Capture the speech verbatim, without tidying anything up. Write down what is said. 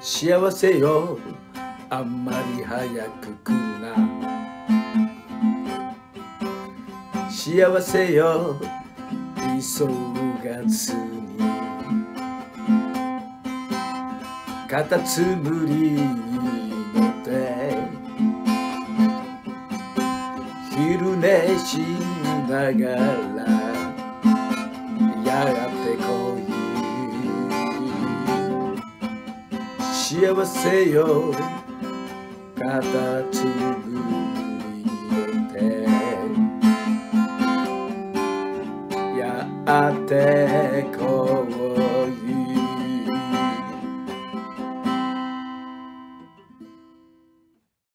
幸せよあんまり早く来るな。幸せよ急がずにカタツムリに乗って昼寝しながらやがてこい幸せよカタツムリ